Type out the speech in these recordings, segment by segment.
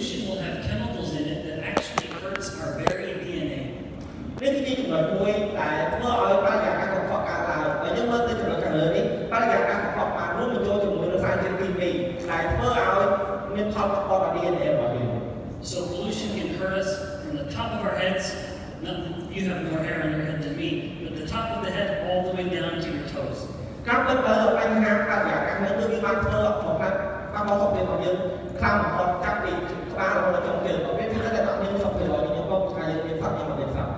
solution will have chemicals in it that actually hurts our very DNA. នេះគឺជាចំណុចមួយដែលធ្វើឲ្យបរិយាកាសកខ្វក់កើតឡើងហើយយើងមើលទៅចំណុចខាងលើនេះបរិយាកាសកខ្វក់បានរួមបញ្ចូលជាមួយនឹងសារជាតិគីមីដែលធ្វើឲ្យមានផលប៉ះពាល់ដល់ DNA របស់យើង So pollution can hurt us from the top of our heads. You have more hair on your head than me, but the top of the head all the way down to your toes. ការពិតទៅបញ្ហាបរិយាកាសនេះគឺវាបានធ្វើឲ្យបំផ្លាញការមកសុខភាពរបស់យើងខ្លាំងបំផុតចាប់ពីក្បាលរហូតដល់ចុងជើងបើវាធ្វើតែដល់មានសុខភាពរបស់យើងក៏ថាយើងមានសត្វយើងមិនមានសត្វ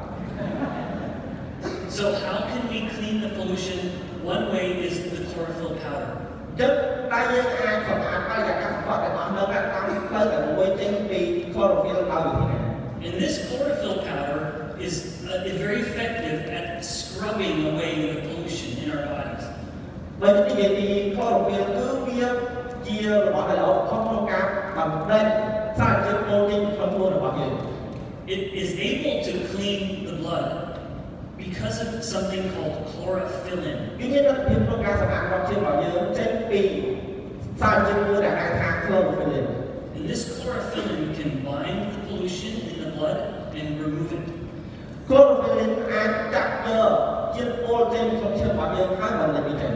So how can we clean the pollution? One way is the chlorophyll powder. ចឹងតែយើងអាចសម្អាតបរិយាកាសកខ្វក់ទាំងអស់នោះតាមផ្លូវតែមួយចេញពី chlorophyll ដោយវិធីណា And this chlorophyll powder is very effective at scrubbing away the pollution in our bodies. បើនិយាយពី chlorophyll គឺវាជារបស់ដែលល្អបំផុតក្នុងការបំផ្លាញសារជាតិពុលចេញពីក្នុងខ្លួនរបស់យើង It is able to clean the blood because of something called chlorophyllin. វាមានលទ្ធភាពក្នុងការសម្អាតរបស់ជាតិរបស់យើងចេញពីសារជាតិមួយដែលហៅថា chlorophyllin. And this chlorophyllin can bind the pollution in the blood and remove it. Chlorophyllin អាចចាប់យកជាតិពុលចេញពីក្នុងជាតិរបស់យើងហើយបន្លាចវាចេញ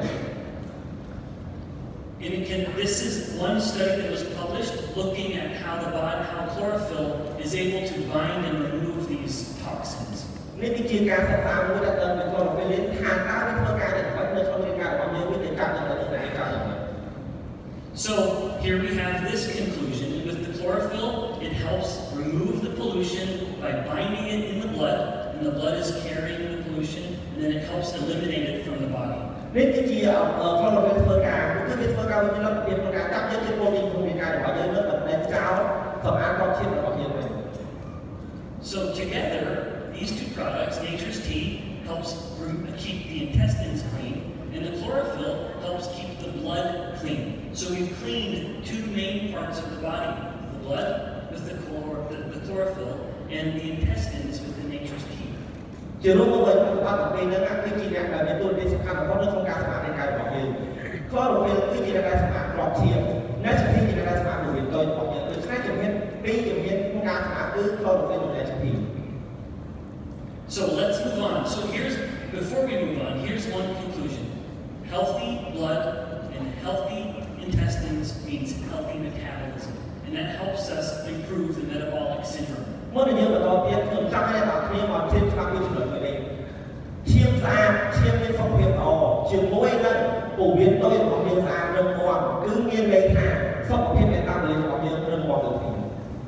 And this is one study that was published looking at how chlorophyll is able to bind and remove these toxins. នេះគឺជាការសិក្សាមួយដែលទៅនឹង chlorophyllin ថាតើវាធ្វើការយ៉ាងម៉េចនៅក្នុងរាងកាយរបស់យើងវាទៅចាប់យ៉ាងម៉េចទៅកាយយ៉ាងម៉េច So here we have this conclusion. With the chlorophyll, it helps remove the pollution by binding it in the blood, and the blood is carrying the pollution, and then it helps eliminate it from the body. នេះគឺជា chlorophyll ធ្វើការគឺវាធ្វើការមានលទ្ធភាពក្នុងការចាប់យកជាតិពុលពីក្នុងរាងកាយរបស់យើងនិងបន្លែងចោលសម្អាតរបស់ជាតិរបស់យើងវិញ So together, these two products, Nature's Tea, helps keep the intestines clean, and the chlorophyll helps keep the blood clean. So we've cleaned two main parts of the body, the blood with the chlorophyll, and the intestines with the Nature's Tea. ជារួមមកវិញផលប្រភេទនេះគឺជាអ្នកដែលមានតួនាទីសំខាន់បំផុតនៅក្នុងការសម្អាតរាងកាយរបស់យើង chlorophyll គឺជាអ្នកដែលសម្អាតគ្រាប់ឈាម Nature's Tea ជាអ្នកដែលសម្អាតរបៀបតូចរបស់យើងដូច្នេះជំហានពីរជំហានក្នុងការសម្អាតគឺ chlorophyll និង Nature's Tea. So let's move on. Before we move on, here's one conclusion. Healthy blood and healthy intestines means healthy metabolism, and that helps us improve the metabolic syndrome. មុននឹងយើងបន្តទៀតខ្ញុំចង់ឲ្យអ្នកទាំងគ្នាមកជិះច្បាស់ពីចំណុចនេះឈាមស្អាតឈាមមានសុខភាពល្អជាមួយនឹងពោះវៀនតូចរបស់យើងស្អាតរឹងមាំគឺមានន័យថាសុខភាពមេតាបូលីសរបស់យើងរឹងមាំទៅទៀត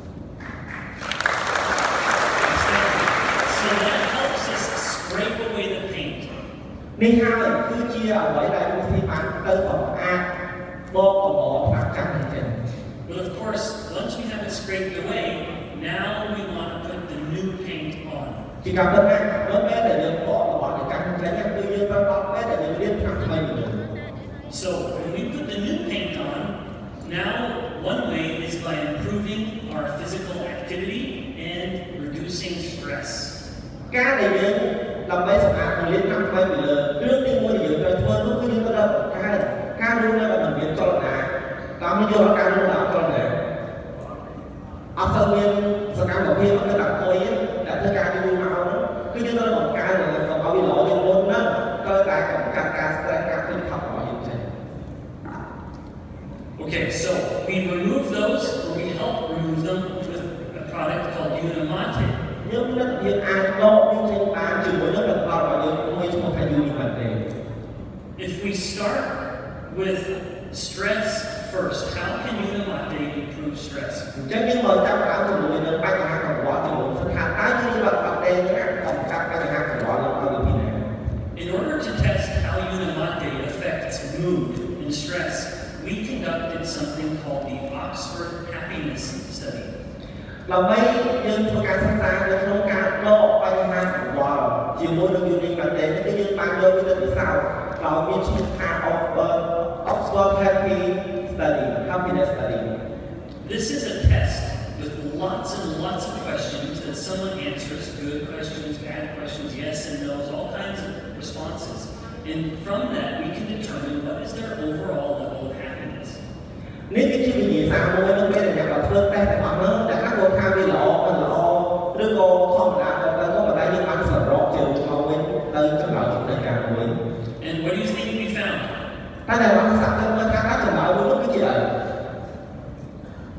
So that helps us scrape away the paint. នេះហើយគឺជាអ្វីដែលវិធីបានទៅសម្អាតបកកបផ្នែកចាំនេះចឹង But of course, once we have it scraped away, now we want to put the new paint on. ជាការពិតណាស់នៅពេលដែលយើងបករបស់នៃការចេញគឺយើងត្រូវបកពេលដែលយើងរៀនខាងថ្មីមួយ So when we put the new paint on, now one way is by improving our physical activity and reducing stress. ការដែលយើងដើម្បីសម្អាតរៀនខាងថ្មីមួយរឿងនេះមួយដែលយើងត្រូវធ្វើនោះគឺយើងត្រូវការរស់នៅដែលមិនមានចលនាតាមយកការរស់នៅអត់ចលនាអត់សូវមានសកម្មភាពអត់ទៅអង្គុយតែធ្វើការយូរមកគឺយើងត្រូវបង្កើនឲ្យវាល្អជាងមុនណាត្រូវតែបង្កើតការ stress ការគិតខករបស់យើងចេះ Okay, so we remove those, or we help remove them with a product called Unimate. យើងនឹងយើងអាចដកវាចេញបានជាមួយនឹងផលិតផលរបស់យើងមួយឈ្មោះថា Unimate. If we start with stress first, how can Unimate improve stress? អញ្ចឹងយើងមកចាប់ផ្ដើមជាមួយនឹងបញ្ហាកង្វល់ជាមុនសិនថាតើយើងបានបាត់ទេណាបង្កើតបញ្ហាកង្វល់នៅវិធីណា In order to test how Unimate affects mood and stress, we conducted something called the Oxford Happiness Study. ដើម្បីយើងធ្វើការសិក្សានៅក្នុងការដកបញ្ហាកង្វល់ជាមួយនឹង Unimate នេះគឺយើងបានយកវាទៅពិសោធន៍ដោយមានឈ្មោះថា Oxford Happiness Study. This is a test with lots and lots of questions that someone answers, good questions, bad questions, yes and no's, all kinds of responses. And from that, we can determine what is their overall level of happiness. នេះគឺជាវិញ្ញាសាមួយនៅពេលដែលអ្នកធ្វើតេស្តទាំងអស់នោះដែល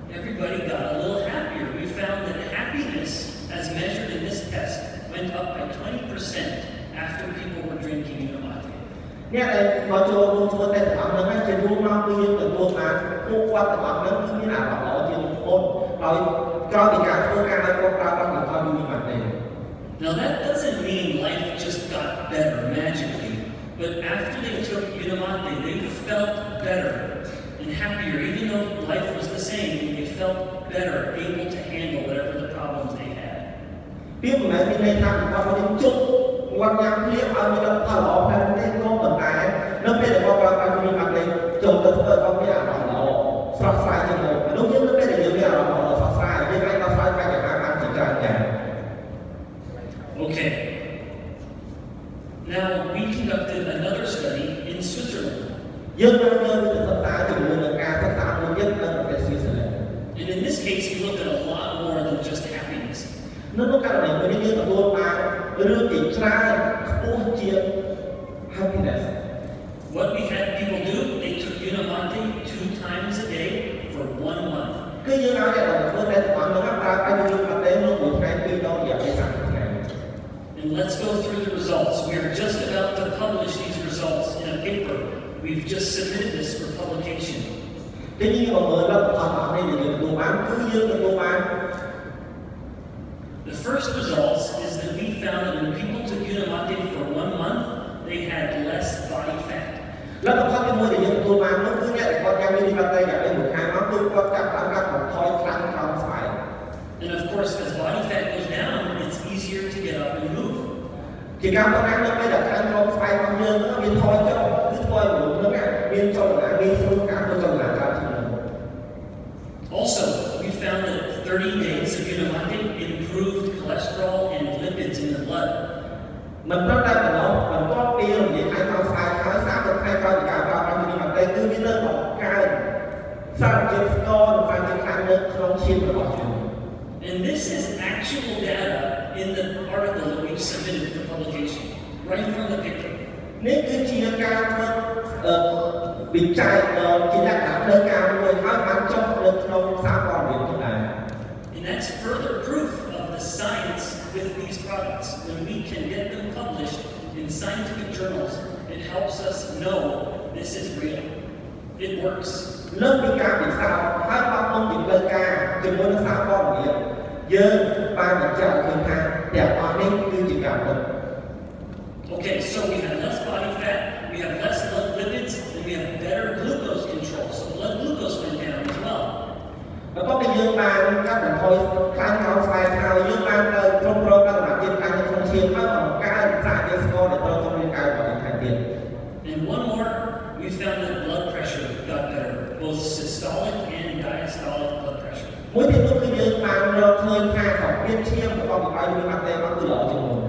everybody got a little happier. We found that happiness, as measured in this test, went up by 20% after people were drinking Unamate. អ្នកដែលមកចូលរួមធ្វើតេស្តរបស់ហ្នឹងជារួមមកគឺយើងទទួលបានពួកគាត់ទាំងអស់ហ្នឹងគឺមានអារម្មណ៍ល្អជាងមុនដោយក្រោយពីការធ្វើការឲ្យគាត់ប្រើប្រាស់បន្តយូរម៉ាត់ទេ Now that doesn't mean life just got better magically, but after they took Unamate, they felt better and happier. Even though life was the same, they felt better, able to handle whatever the problems they had. ពីមិនមែនមានន័យថាគាត់មកជុំគាត់ញ៉ាំភ្លាមឲ្យមានលទ្ធផលល្អផ្លែទេក៏ប៉ុន្តែនៅពេលដែលគាត់ប្រើប្រាស់ជំនាញម៉ាត់នេះចូលទៅធ្វើឲ្យគាត់មានអារម្មណ៍ល្អស្រស់ស្រាយជាងមុនមនុស្សយើងនៅពេលដែលយើងមានអារម្មណ៍ល្អស្រស់ស្រាយយើងអាចដោះស្រាយបញ្ហាបានជាច្រើនយ៉ាង Okay. Now we conducted another study in Switzerland. យើងបានធ្វើវិទ្យាសាស្ត្រជាមួយនឹងការសិក្សាមួយទៀតនៅប្រទេស Switzerland. And in this case, we looked at a lot more than just happiness. នៅក្នុងករណីនេះយើងទទួលបានរឿងជាច្រើនខ្ពស់ជាង happiness. What we had people do, they took Unamate 2 times a day for 1 month. គឺយើងឲ្យអ្នកធ្វើតែតាមនឹងប្រើប្រាស់Unamateនៅមួយថ្ងៃពីរដងរយៈពេល30ថ្ងៃ And let's go through the results. We are just about to publish these results in a paper. We've just submitted this for publication. ទីនេះមកមើលលទ្ធផលរបស់នេះយើងទទួលបានគឺយើងទទួលបាន The first results is that we found that when people took Unamate for 1 month, they had less body fat. លទ្ធផលទីមួយដែលយើងទទួលបាននោះគឺអ្នកដែលគាត់ញ៉ាំUnamateរយៈពេលមួយខែមកគឺគាត់ចាប់បានកាត់បន្ថយខ្លាំងក្រោមស្បែក And of course, as body fat goes down, it's easier to get up and move. ជាការប៉ុណ្ណានៅពេលដែលខ្លាំងក្រោមស្បែករបស់យើងវាថយចុះគឺធ្វើឲ្យមនុស្សហ្នឹងមានចលនាងាយស្រួលការធ្វើចលនាច្រើនជាងមុន Also, we found that 30 days of Unamate improved cholesterol and lipids in the blood. មិនត្រឹមតែប៉ុណ្ណោះបន្ទាប់ពីរំលាយខែក្រោមស្បែកហើយ30ខែក្រោយពីការប្រើប្រាស់Unamateគឺវានៅបង្កើនសារជាតិស្ករនិងសារជាតិខ្លាញ់នៅក្នុងឈាមរបស់យើង And this is actual data in the article that we've submitted for publication, right from the paper. នេះគឺជាការធ្វើវិច័យជាលក្ខណៈផ្លូវការមួយហើយបានចុះនៅក្នុងសារព័ត៌មានផងដែរ And that's further proof of the science with these products. When we can get them published in scientific journals, it helps us know this is real. It works. លើកពីការពិសោធន៍ហើយបោះពុំពីផ្លូវការជាមួយនឹងសារព័ត៌មានយើងបានបញ្ជាក់ឃើញថាទាំងអស់នេះគឺជាការពិត Okay, so we have less body fat, we have less lipids, and we have better glucose control. So blood glucose went down as well. បន្ទាប់ពីយើងបានកាត់បន្ថយខ្លាញ់ក្រោមស្បែកហើយយើងបានទៅគ្រប់គ្រងដល់សមាធិខ្លាញ់នៅក្នុងឈាមហើយបង្កើនសារជាតិស្ករដែលត្រូវក្នុងរាងកាយរបស់យើងថែមទៀត And one more, we found that blood pressure got better, both systolic and diastolic blood pressure. មួយទៀតនោះគឺយើងបានរកឃើញថាកម្រិតឈាមរបស់វិបត្តិនេះមកគឺល្អជាងមុន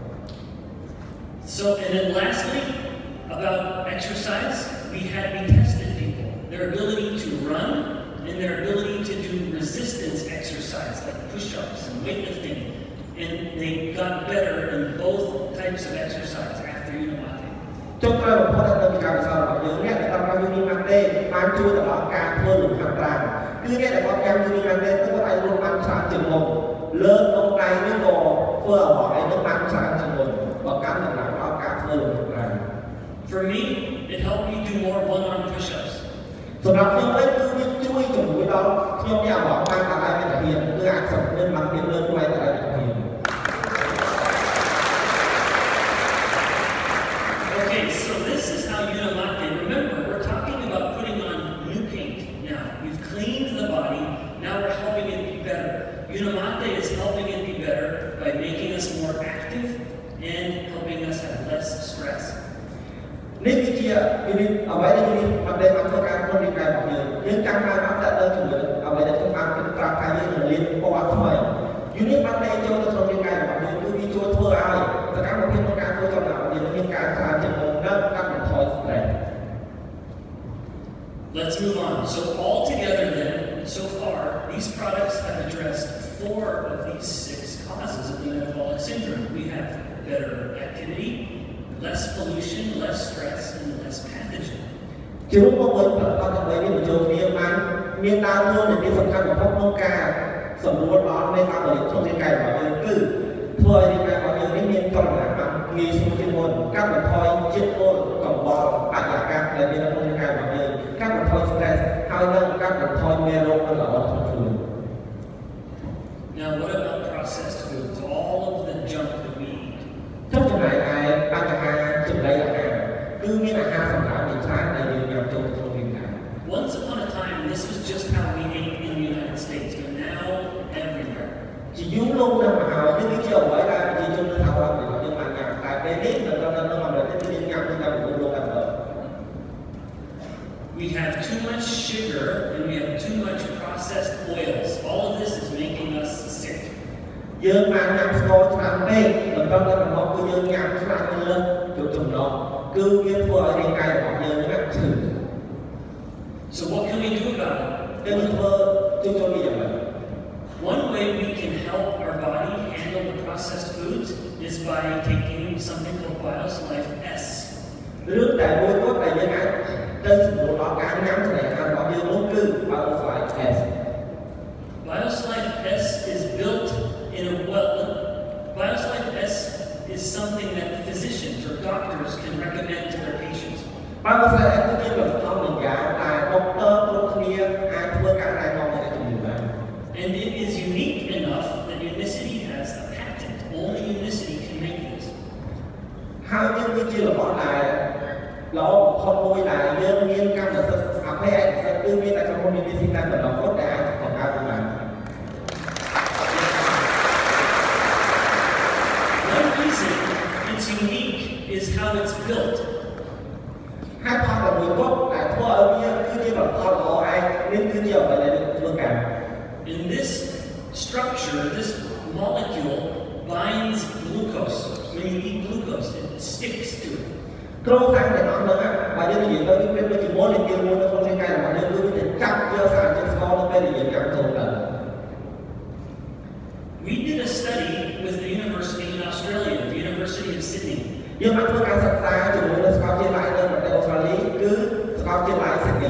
So, and then lastly, about exercise, we tested people, their ability to run and their ability to do resistance exercise like push-ups and weightlifting, and they got better in both types of exercise after Unamate. ចុងក្រោយបំផុតនៅពីការវិសោធន៍របស់យើងអ្នកដែលតាមការUnamateបានជួយដល់ការធ្វើលំហាត់ប្រាណគឺអ្នកដែលគាត់ញ៉ាំUnamateទៅគាត់អាចរកបានច្រើនជាងមុនលើកក្នុងដៃនេះក៏ធ្វើអ្វីនឹងបានច្រើនជាងមុនបើកាន់ដំណើរដល់ការធ្វើលំហាត់ប្រាណ For me, it helped me do more one-arm push-ups. សម្រាប់ខ្ញុំវិញគឺវាជួយជំនួយដល់ខ្ញុំមានអារម្មណ៍បានតែឯកភាពគឺអាចសម្ដែងបានមានលើកផ្លែតែឯកភាព Okay, so this is how Unamate. Remember, we're talking about putting on new paint now. We've cleaned the body, now we're helping it be better. Unamate is helping it be better by making us more active and helping us have less stress. នេះគឺជាអ្វីដែលយើងបានធ្វើការក្នុងរាងកាយរបស់យើងចាំបានអត់តែដល់ជាមួយអ្វីដែលខ្ញុំបានប្រាប់ថាយើងនឹងរៀនពណ៌ថ្មីយូនេះបានតែចូលទៅក្នុងរាងកាយរបស់យើងគឺវាជួយធ្វើឲ្យសកម្មភាពក្នុងការធ្វើចំណាករបស់យើងមានការច្រើនជាងមុននិងកាត់បន្ថយ stress. Let's move on. So all together then, so far, these products have addressed 4 of these 6 causes of the metabolic syndrome. We have better activity, less pollution, less stress, and less pathogen. ជារួមមកវិញផលិតផលទាំង3នេះបញ្ចូលគ្នាបានមានដើមតួនាទីសំខាន់បំផុតតាមបរិបទរាងកាយរបស់យើងគឺធ្វើឲ្យរាងកាយរបស់យើងនេះមានចលនាបានងាយស្រួលជាងមុនកាត់បន្ថយជាតិពុលកំបោរបរិយាកាសដែលមាននៅក្នុងរាងកាយរបស់យើងកាត់បន្ថយ stress ហើយនឹងកាត់បន្ថយមេរោគមិនល្អក្នុងខ្លួន Now what about processed foods? All of the junk that we eat. ចុះចំណែកឯបញ្ហាចំណីអាហារគឺមានអាហារសម្រាប់ជាច្រើនដែលយើងញ៉ាំចូលក្នុងរាងកាយ Once upon a time, this was just how we ate in the United States, but now everywhere. ជាយូរលង់ណាស់មកហើយនេះគឺជាអ្វីដែលប្រជាជននៅសហរដ្ឋអាមេរិកយើងបានញ៉ាំតែពេលនេះនៅក្នុងអាមេរិកគឺយើងញ៉ាំទៅតាមពិភពលោកតែម្ដង We have too much sugar and we have too much processed oils. All of this is making us sick. យើងបានញ៉ាំស្ករច្រើនពេកបន្តទៅមកគឺយើងញ៉ាំច្រើនលើសពីចំណងគឺវាធ្វើឲ្យរាងកាយរបស់យើងហ្នឹងឈឺ So what can we do about it? យើងធ្វើជួយចូលវាយ៉ាងម៉េច One way we can help our body handle the processed foods is by taking something called BioSlife S. រឿងតែមួយគត់ដែលយើងអាចទៅសម្រួលដល់ការញ៉ាំចំណីអាហាររបស់យើងនោះគឺ BioSlife S. BioSlife S is built in a BioSlife S is something that physicians or doctors can recommend to their patients. BioSlife S គឺជាផលិតផលមួយយ៉ាងដែលដុកទ័រគ្រប់គ្នាអាចធ្វើការណែនាំឲ្យជំងឺបាន And it is unique enough that Unicity has a patent. Only Unicity can make this. ហើយយើងគឺជារបស់ដែលល្អបំផុតមួយដែលយើងមានកម្មសិទ្ធិអភ័យឯកសិទ្ធិគឺមានតែក្រុមហ៊ុន Unicity តែម្ដងគត់ដែលអាចបង្កើតបាន One reason it's unique is how it's built. ហើយផលតែមួយគត់ដែលធ្វើឲ្យវាគឺជាផលិតផលល្អឯងនេះគឺជាអ្វីដែលយើងធ្វើការ In this structure, this molecule binds glucose. When you eat glucose, it sticks to it. គ្រូសាស្ត្រទាំងអស់ហ្នឹងបើយើងនិយាយទៅវាប្រៀបដូចជាម៉ូលេគុលមួយនៅក្នុងរាងកាយរបស់យើងគឺវាจะចាប់យកសារជាតិស្ករនៅពេលដែលយើងញ៉ាំចូលទៅ We did a study with the university in Australia, the University of Sydney. យើងបានធ្វើការសិក្សាជាមួយនឹងសាកលវិទ្យាល័យនៅប្រទេសអូស្ត្រាលីគឺសាកលវិទ្យាល័យ Sydney.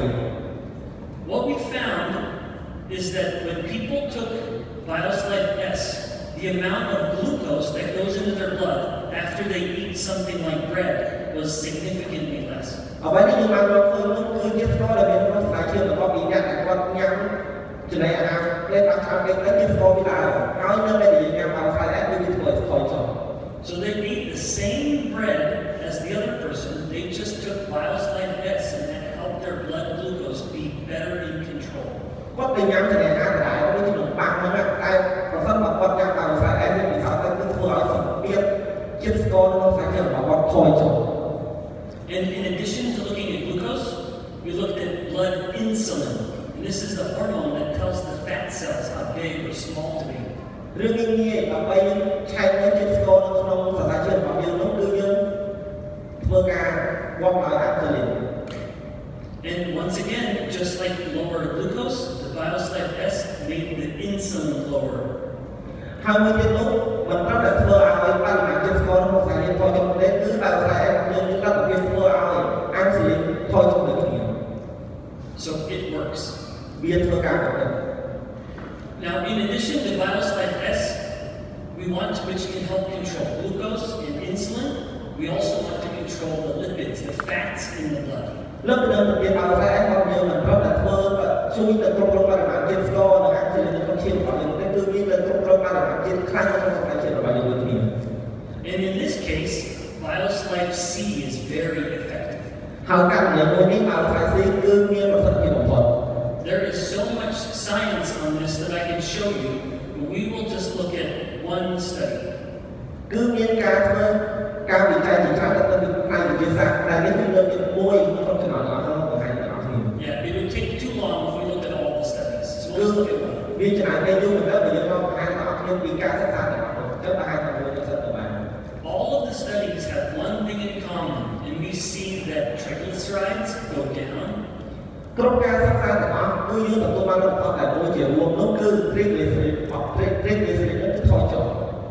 What we found is that when people took BioSlife S, the amount of glucose that goes into their blood after they eat something like bread was significantly less. អ្វីដែលយើងបានរកឃើញនោះគឺជាតិស្ករដែលមានក្នុងសារជាតិរបស់ពីអ្នកដែលគាត់ញ៉ាំចំណីអាហារពេលបានច្រើនពេកទៅជាតិស្ករវាឡើងហើយនៅពេលដែលយើងញ៉ាំ BioSlife S គឺវាធ្វើឲ្យស្ករចុះ So they ate the same bread as the other person, they just took BioSlife S and that helped their blood glucose be better in control. គាត់ទៅញ៉ាំចំណីអាហារដែរដូចជានំប៉័ងហ្នឹងតែប្រសិនបើគាត់ញ៉ាំ BioSlife S នេះពិសោធន៍ទៅគឺធ្វើឲ្យសម្ពាធជាតិស្ករក្នុងសារជាតិរបស់គាត់ថយចុះ And in addition to looking at glucose, we looked at blood insulin. And this is the hormone that tells the fat cells how big or small to be. រឿងនេះងាយដើម្បីយើងឆែកនៅជាតិស្ករនៅក្នុងសរសៃឈាមរបស់យើងនោះគឺយើងធ្វើការវាស់ដោយ insulin. And once again, just like lower glucose, the BioSlife S made the insulin lower. ហើយមួយទៀតនោះមិនត្រឹមតែធ្វើឲ្យបរិមាណជាតិស្ករក្នុងសរសៃឈាមថយចុះទេគឺ BioSlife S យើងមានលទ្ធភាពធ្វើឲ្យ insulin ថយចុះដូចគ្នា So it works. វាធ្វើការប្រតិបត្តិ Now, in addition to BioSlife S, which can help control glucose and insulin, we also want to control the lipids, the fats in the blood. លើកទៅទៀត BioSlife S របស់យើងមិនត្រឹមតែធ្វើជួយទៅគ្រប់គ្រងបរិមាណជាតិស្ករនិង insulin នៅក្នុងឈាមរបស់យើងទេគឺវាទៅគ្រប់គ្រងបរិមាណជាតិខ្លាញ់នៅក្នុងសរសៃឈាមរបស់យើងដូចគ្នា And in this case, BioSlife C is very effective. ហើយការងារមួយនេះ BioSlife C គឺមានប្រសិទ្ធភាពបំផុត There is so much science on this that I can show you, but we will just look at one study. គឺមានការធ្វើការវិจัยជាច្រើនទៅពីផ្នែកវិទ្យាសាស្ត្រដែលនេះគឺលើកទី1ក្នុងចំណោមអស់របស់ហើយទាំងអស់គ្នា Yeah, it would take too long if we looked at all the studies. So we'll just look at one. វាចំណាយពេលយូរមែនទែនបើយើងមកបង្ហាញដល់អ្នកគ្នាពីការសិក្សាទាំងអស់នោះចុះបង្ហាញតែមួយទៅសិនទៅបាន All of the studies have one thing in common, and we see that triglycerides go down. គ្រប់ការសិក្សាទាំងអស់គឺយើងទទួលបានលទ្ធផលតែមួយជារួមនោះគឺ triglyceride នឹងគឺថយចុះ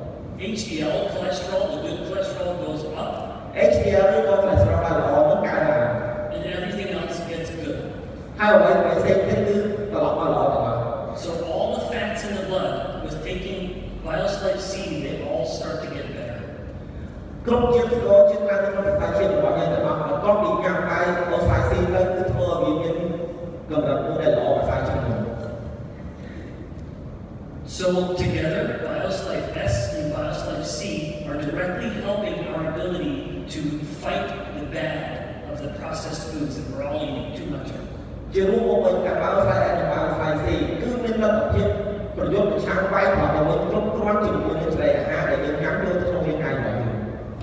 HDL, cholesterol, the good cholesterol goes up. HDL ឬក៏ cholesterol ដែលល្អនឹងកើនឡើង And everything else gets good. ហើយអ្វីផ្សេងទៀតគឺត្រឡប់មកល្អទាំងអស់ So all the fats in the blood was taken taking BioSlife C, they all start to get better. គ្រប់ជាតិស្ករជាតិណាក្នុងប្រព័ន្ធជាតិរបស់យើងទាំងអស់បន្ទាប់ពីញ៉ាំបាយអូសាយស៊ីទៅគឺធ្វើឲ្យវាមានកម្រិតមួយដែលល្អប្រសើរជាងមុន So together, BioSlife S and BioSlife C are directly helping our ability to fight the bad of the processed foods that we're all eating too much of. ជារួមមកវិញការ BioSlife S និង BioSlife C គឺមានលទ្ធភាពប្រយុទ្ធប្រឆាំងបាយប្រព័ន្ធគ្រប់គ្រាន់ជាមួយនឹងត្រីអាហារដែលយើងញ៉ាំចូលទៅក្នុងរាងកាយរបស់យើង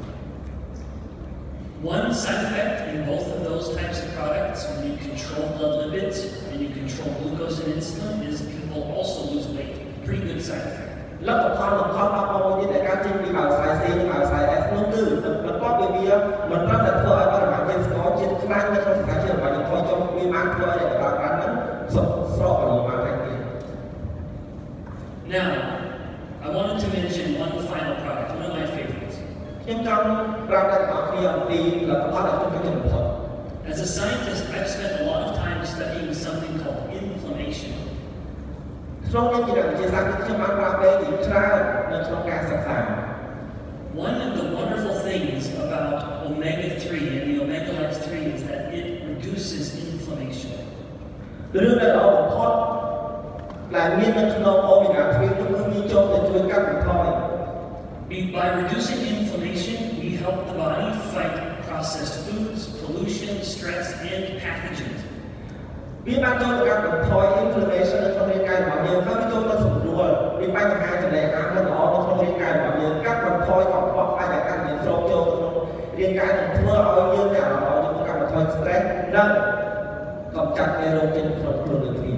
One side effect in both of those types of products, when you control blood lipids and you control glucose and insulin, is people also lose weight. Pretty good side effect. លទ្ធផលរបស់មួយទៀតដែលការចេញពី BioSlife C និង BioSlife S នោះគឺបន្ទាប់ពីវាមិនត្រឹមតែធ្វើឲ្យបរិមាណជាតិស្ករជាតិខ្លាំងនៅក្នុងសរសៃឈាមរបស់យើងថយចុះវាបានធ្វើឲ្យបរិមាណហ្នឹងស្រករបស់បានតែទៀត Now, I wanted to mention one final product, one of my favorites. ខ្ញុំចង់ប្រាប់ដល់អ្នកគ្នាអំពីលទ្ធផលដែលខ្ញុំចូលចិត្តបំផុត As a scientist, I've spent a lot of time studying something called inflammation. ក្នុងនាមជាអ្នកវិទ្យាសាស្ត្រខ្ញុំបានប្រើពេលច្រើននៅក្នុងការសិក្សា One of the wonderful things about omega-3 and the omega-3 is that it reduces inflammation. រឿងដែលល្អបំផុតដែលមាននៅក្នុង omega 3 នោះគឺវាចូលទៅជួយកាត់បន្ថយ By reducing inflammation, we help the body fight processed foods, pollution, stress, and pathogens. វាបានចូលទៅកាត់បន្ថយ inflammation នៅក្នុងរាងកាយរបស់យើងហើយវាចូលទៅសម្រួលពីបញ្ហាចំណីអាហារមិនល្អនៅក្នុងរាងកាយរបស់យើងកាត់បន្ថយកង្វះអាចឲ្យកាន់យើងស្រោបចូលទៅក្នុងរាងកាយនឹងធ្វើឲ្យយើងមានអារម្មណ៍ថាកាត់បន្ថយ stress និងកម្ចាត់មេរោគចេញក្នុងខ្លួនដូចគ្នា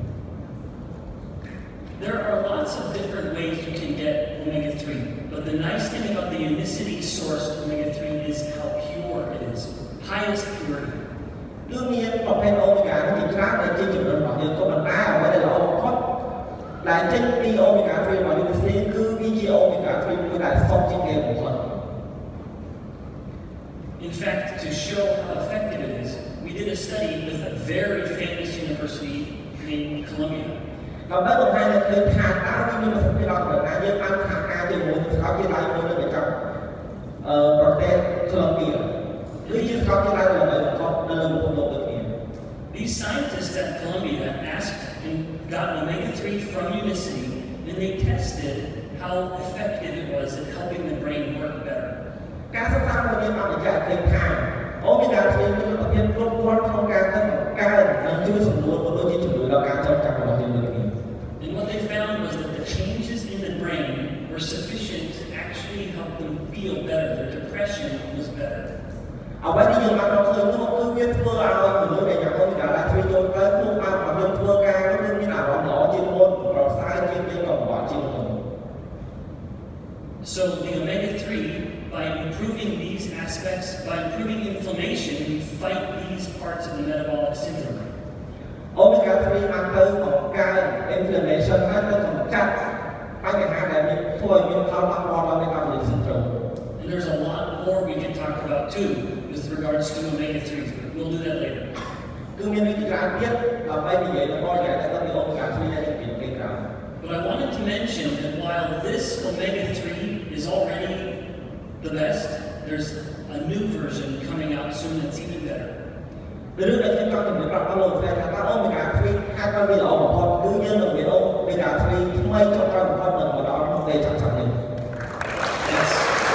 There are lots of different ways you can get omega-3, but the nice thing about the unicity source omega-3 is how pure it is, highest purity. គឺមានប្រភេទ omega ជាច្រើនដែលជាចំណុចរបស់យើងក៏ប៉ុន្តែអ្វីដែលល្អបំផុតដែលចេញពី omega 3 របស់យើងនេះគឺវាជា omega 3 មួយដែលសុខជាងគេបំផុត In fact, to show how effective it is, we did a study with a very famous university in Columbia. ដើម្បីបង្ហាញឲ្យឃើញថាតើវាមានប្រសិទ្ធភាពដល់ប៉ុណ្ណាយើងបានសហការជាមួយនឹងសាកលវិទ្យាល័យមួយនៅប្រចាំប្រទេស Columbia គឺជាសាកលវិទ្យាល័យដែលបំផុតនៅលើពិភពលោកដូចគ្នា These scientists at Columbia asked and got omega-3 from Unicity, and they tested how effective it was at helping the brain work better. ការសិក្សារបស់យើងបានបញ្ជាក់ឃើញថា omega 3 មានលទ្ធភាពគ្រប់គ្រាន់ក្នុងការកើននិងជួយសម្រួលទៅដូចជាជំនួយដល់ការចងចាំរបស់យើងដូចគ្នា And what they found was that the changes in the brain were sufficient to actually help them feel better. Their depression was better. អ្វីដែលយើងបានរកឃើញនោះគឺវាធ្វើឲ្យមនុស្សដែលញ៉ាំ omega 3 ចូលទៅពួកបានរបស់យើងធ្វើការនោះគឺមានអារម្មណ៍ល្អជាងមុនប្រសើរជាងគេក៏ពិបាកជាងមុន So the omega-3, by improving these aspects, by improving inflammation, we fight these parts of the metabolic syndrome. omega 3 បានទៅបង្កើន inflammation ហើយទៅកម្ចាត់បញ្ហាដែលមានធ្វើឲ្យមានផលប៉ះពាល់ដល់ metabolic syndrome. And there's a lot more we can talk about too with regards to omega-3. We'll do that later. គឺមានវិធីការទៀតដើម្បីនិយាយដល់យ៉ាងទៅពី omega 3 ដែលជាពេលក្រោយ But I wanted to mention that while this omega-3 is already the best, there's a new version coming out soon that's even better. រឿងដែលខ្ញុំចង់ជម្រាបប្រាប់ដល់លោកស្រីថាតើ omega 3 ហេតុបានវាល្អបំផុតគឺយើងនឹងមាន omega 3 ថ្មីចុះក្រោយបំផុតនៅដល់ក្នុងពេលឆាប់ៗនេះ Yes.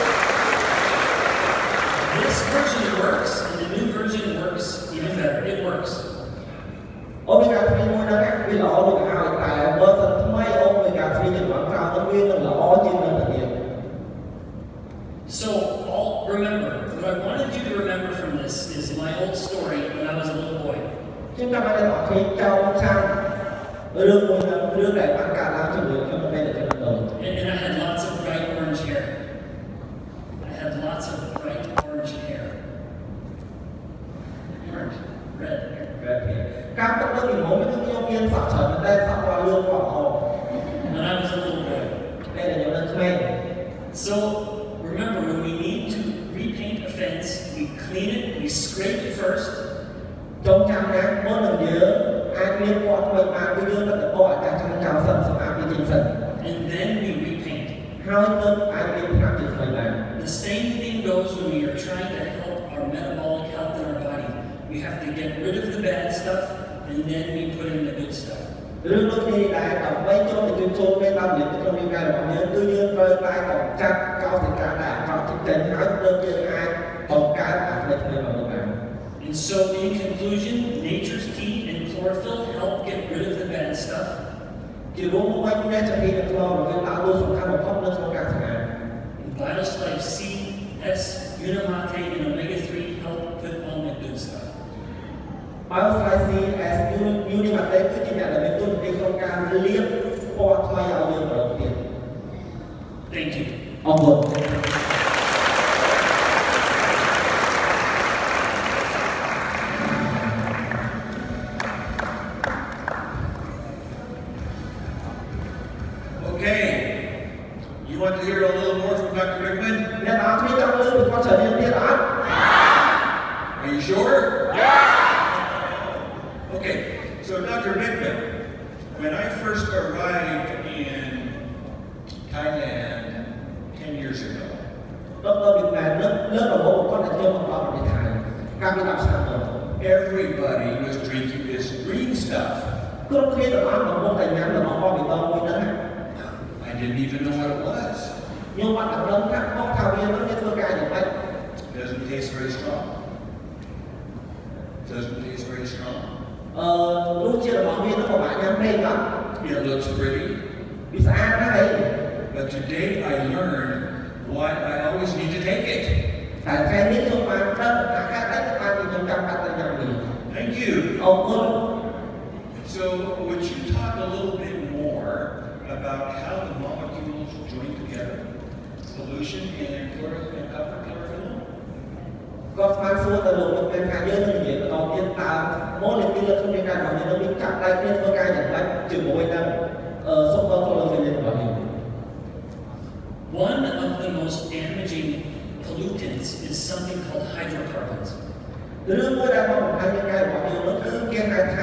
This version works, and the new version works even better. It works. omega 3 មួយហ្នឹងវាល្អដូចទៅហើយតែបើសិនថ្មី omega 3 ចំនួនក្រោយនោះវានឹងល្អជាងនឹងទៅទៀត So, remember, what I wanted you to remember from this is my old story when I was a little boy. ខ្ញុំចង់ឲ្យអ្នកទាំងអស់គ្នាចងចាំរឿងមួយហ្នឹងរឿងដែលបានកើតឡើងជាមួយខ្ញុំនៅពេលដែលខ្ញុំនៅ And I had lots of bright orange hair. I had lots of bright orange hair. Orange, red hair. ការពិតនៅពីមុនគឺខ្ញុំមានសក់ច្រើនតែសក់ពណ៌លឿងពណ៌ហូរ When I was a little boy. ពេលដែលខ្ញុំនៅក្មេង So, remember, when we need to repaint a fence, we clean it, we scrape it first. ចងចាំណាមុននឹងយើងអាចមានពណ៌ថ្មីបានគឺយើងទៅពណ៌អាកាសចោលសិនសម្រាប់វាចេញសិន And then ហើយទើបអាចមានផ្នែកជាថ្មីដែរ The same thing goes when we are trying to help our metabolic health in our body. We have to get rid of the bad stuff and then we put in the good stuff. រឿងដូចនេះដែរដើម្បីចូលទៅចូលមេតាបូលិកក្នុងរាងកាយរបស់យើងគឺយើងត្រូវតែកម្ចាត់កោសិកាដែលអាក្រក់ចេញហើយទើបយើងអាចបង្កើតអាថ្មីៗរបស់យើងបាន And so in conclusion, nature's tea and chlorophyll help get rid of the bad stuff. ជារួមមកវិញអ្នកជំនាញនៅក្នុងរបស់យើងដើរតួសំខាន់បំផុតនៅក្នុងការសម្អាត Vital Life C, S, Unimate, and Omega-3 help put on the good stuff. BioSlice as Unimate គឺជាអ្នកដែលមានតួនាទីក្នុងការលាបពណ៌ថ្មីឲ្យយើងបន្តទៀត Thank you. អរគុណ Okay, you want to hear a little more from Dr. Rickman? អ្នកនរគ្នាចង់លើពីគាត់ច្រើនទៀតអត់ Are you sure? Yeah! Okay, so Dr. Rickman, when I first arrived in Thailand 10 years ago, ដល់ពីបានលើករបបគាត់ទៅយកមកដល់ប្រទេសថៃកាលពី10ឆ្នាំមុន everybody was drinking this green stuff. គ្រប់គ្នាទាំងអស់កំពុងតែញ៉ាំរបស់បបីតងមួយហ្នឹង I didn't even know what it was. ខ្ញុំអត់ដឹងថាមកថាវានឹងធ្វើការយ៉ាងម៉េច Doesn't taste very strong. Doesn't taste very strong. រសជាតិរបស់វានឹងពិបាកញ៉ាំពេកអត់ It looks pretty. វាស្អាតណាស់ហើយ But today I learned why I always need to take it. តែថ្ងៃនេះខ្ញុំបានដឹងថាហេតុអីបានខ្ញុំចាំបាច់ត្រូវញ៉ាំវា Thank you. អរគុណ So would you talk a little bit more about how the molecules join together? Solution and copper chlorophyll? គាត់បានសួរទៅលោកលោកថាយើងនឹងនិយាយបន្តទៀតតើម៉ូលេគុលក្នុងរាងកាយរបស់យើងនឹងមានចាប់ដៃគ្នាធ្វើការយ៉ាងម៉េចជាមួយនឹងសុខភាពរបស់យើង One of the most damaging pollutants is something called hydrocarbons. រឿងមួយដែលមកបំផ្លាញរាងកាយរបស់យើងនោះគឺគេហៅថា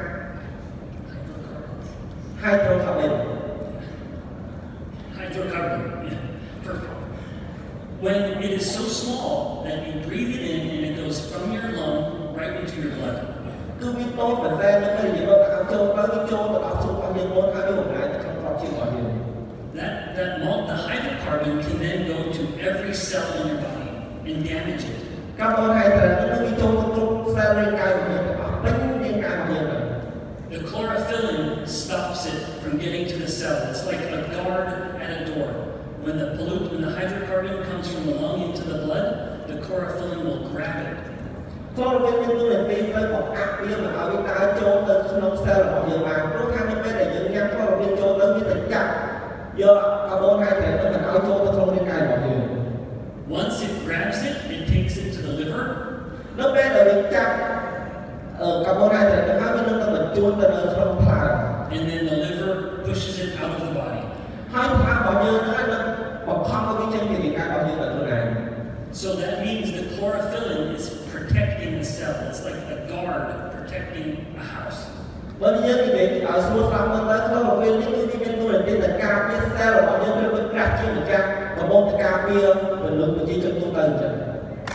hydrocarbon. Hydrocarbon, yeah, perfect. When it is so small that you breathe it in and it goes from your lung right into your blood. គឺវាតូចប៉ុន្តែនៅពេលយើងរត់តាមចូលទៅវាចូលទៅដល់សុខភាពយើងមុនហើយវាបំផ្លាញទៅក្នុងប្រព័ន្ធជាតិរបស់យើង The hydrocarbon can then go to every cell in your body and damage it. កាបូនហៃដ្រូនគឺវាចូលទៅគ្រប់សែលរាងកាយរបស់យើងទាំងអស់ពេញរាងកាយរបស់យើង The chlorophyll stops it from getting to the cell. It's like a guard at a door. When the hydrocarbon comes from the lung into the blood, the chlorophyll will grab it. ចូលវាមានទូនាទីទៅបង្អាក់វាមកឲ្យវាដើរចូលទៅក្នុងសែលរបស់យើងបានព្រោះថានៅពេលដែលយើងញ៉ាំចូលវាចូលទៅវាទៅចាប់យកកាបូនហៃដ្រូនទៅឲ្យចូលទៅក្នុងរាងកាយរបស់យើង Once it grabs it, it takes it to the liver. នៅពេលដែលវាចាប់កាបូនហៃដ្រូនទៅហើយវានឹងទៅបញ្ជូនទៅនៅក្នុងផ្លាក And then the liver pushes it out of the body. ហើយផ្លាករបស់យើងហ្នឹងនឹងបង្ខំឲ្យវាចេញពីរាងកាយរបស់យើងទៅខ្លួនឯង So that means the chlorophyll is protecting the cell. It's like a guard protecting a house. បើយើងនិយាយឲ្យស្រួលស្ដាប់មើលទៅក្នុងរវាងនេះគឺវាមានទូនាទីនៃការពារសែលរបស់យើងឬវាក្រាស់ជាម្ចាស់កំពុងតែការពារមនុស្សប្រជាជនទូទៅអញ្ចឹង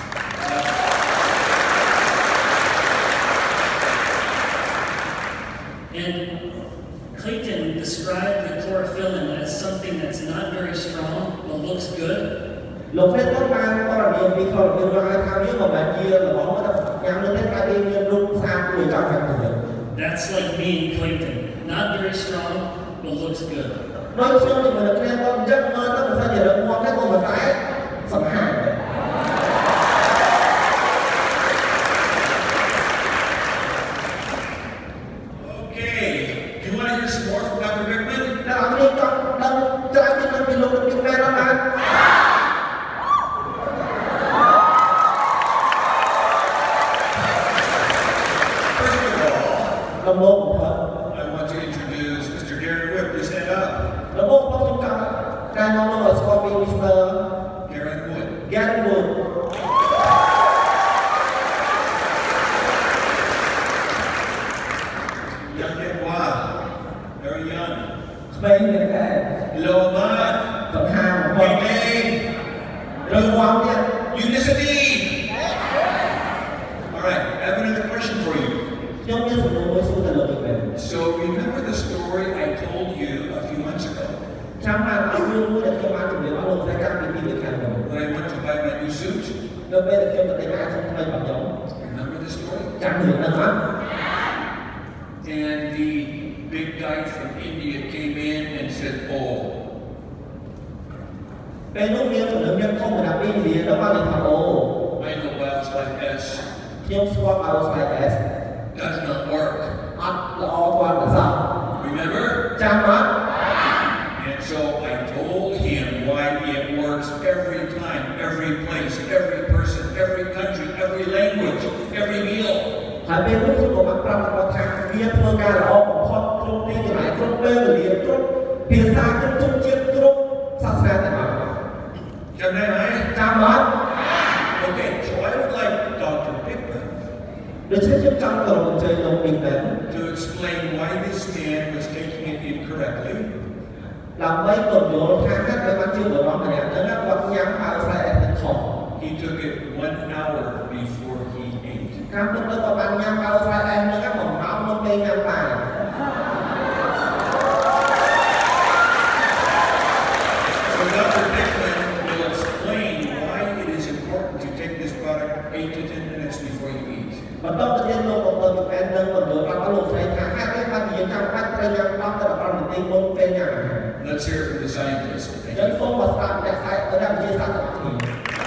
And Clayton described the chlorophyll as something that's not very strong but looks good. លោកព្រះទៅបានបរិយាពីខ្លួនវាឲ្យថាវាមិនមែនជារបស់មកតែញ៉ាំនៅតែការមានរូបស្អាតមួយចង់ញ៉ាំទៅ That's like me and Clayton. Not very strong but looks good. ដោយខ្ញុំនេះមិនគ្នាទៅអញ្ចឹងមើលទៅមិនថាជារឹងមាំទេក៏មិនតែសម្ហារ Okay, do you want to hear some more from Dr. Rickman? ដល់អរគុណចង់ដឹងច្រើនពីលោកពីមែនអត់បាន First of all, ដំបូងបំផុត I want to introduce Mr. Darren Wood. Please stand up. ដំបូងខ្ញុំចង់ការនាំមកស្គាល់ពី Mr. Darren Wood. Gary Wood Young and wild. Very young. ក្មេងតែ Hello, Ahmad. phần 2 một Amen. rồi quan nha. Unity. All right, I have another question for you. Trong những sự đổi số là lời về. So remember the story I told you a few months ago Trong hàng anh luôn muốn được cho bạn chuẩn bị bao lâu sẽ càng bị tìm được hàng đồng. when I went to buy my new suit? Nơi đây là kêu là cái ai trong thay bằng giống. Remember the story? Chẳng hiểu nữa hả? And the big guy from India came in and said, "Oh, Cái lúc kia của nữ nhân không phải đặt đi thì nó bao giờ thằng ồ. I know valves like S Nhưng swap out like S. does not work." Ắt là o quan là sao? Remember? Trang mắt. And so I told him why it works every time, every place, every person, every country, every language, every meal. Hãy bên lúc của mặt trăng và thang kia thơ ca là o của con trong đi cái này trong bên là liền trong phía xa trong trung chiếc trong xa xa tại mà. Jump in, right? Trang mắt. Okay, so I would like Dr. Pickman Để chế chấp trong cầu mình chơi đồng bình đến. to explain why this man was taking it incorrectly. Làm mấy tuần vô thang các cái bánh chưng của nó mà nè, nó đã gặp nhắm vào xe đến khổ. He took it 1 hour before he ate. Các lúc đó có bạn nhắm vào xe em nó các mỏng máu nó cây nhắm vào. So Dr. Pickman will explain why it is important to take this product 8 to 10 minutes before you eat. Và tôi tự nhiên luôn một lần một em nâng một đứa vào lục xe thang các cái bánh chưng trong bánh cây nhắm vào tức là con mình tinh môn cây nhắm. Let's hear it from the scientists. Thank Dân you. phong và sẵn đẹp sai ở đằng dưới sẵn tập thì.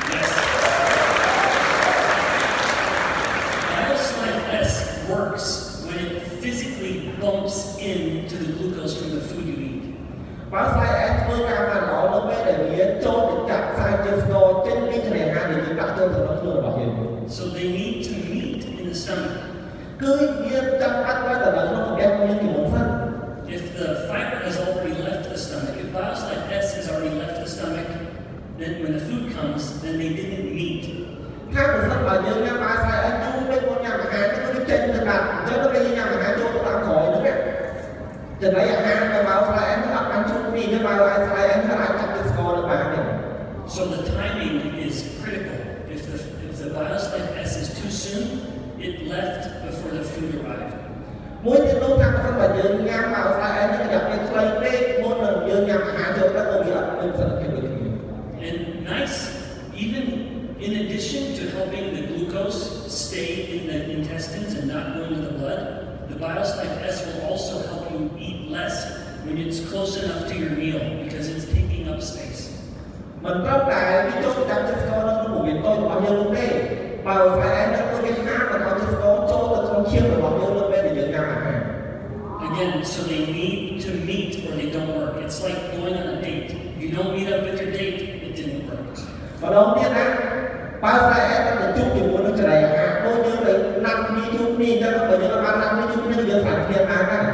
BioSlide S works when it physically bumps into the glucose from the food you eat. Báo sai em phương ca mà nó nó mới để nghĩa cho được chặt sai trên score trên cái này hai để chúng ta cho được nó thường bảo hiểm. So they need to meet in the stomach. Cứ nhiên trong ăn qua là nó không đem những gì muốn phân. If the fiber has already left the stomach, if BioSlide S has already left the stomach, then when the food comes, then they didn't meet. Khác một phần là như nhà báo sai em chú bên con nhà hàng nó cứ trên thực đặt cho nó bên nhà hàng chú nó tạm khỏi nữa kìa. Từ đấy nhà hàng mà báo sai em nó đặt ăn chú đi cái báo sai em nó lại chặt cái score nó bán này. So the timing is critical. If the BioSlide S is too soon, it left before the food arrived. Mỗi tiếng lúc thằng nó phải như nhà báo sai em nó nhập cái play lên mỗi lần như nhà hàng chú nó có nghĩa là mình sẽ cái việc gì. And nice, even in addition to helping the glucose stay in the intestines and not go into the blood, the BioSlide S will also help you eat less when it's close enough to your meal because it's taking up space. Mình trong đại cái chỗ chặt cái score nó cũng biến tôi bao nhiêu lúc đây. Bảo phải em nó có cái khác mà nó cái score chỗ là không chiếm được bao nhiêu lúc đây để giữ nhà hàng. Again, so they need to meet or they don't work. It's like going on a date. If you don't meet up with your date, it didn't work. Và đầu tiên á, bao giờ em đã chụp thì muốn nó trở lại hàng đôi như là năm đi chụp đi cho nó bởi như là 3 năm đi chụp nên giờ phải thiệt hàng á.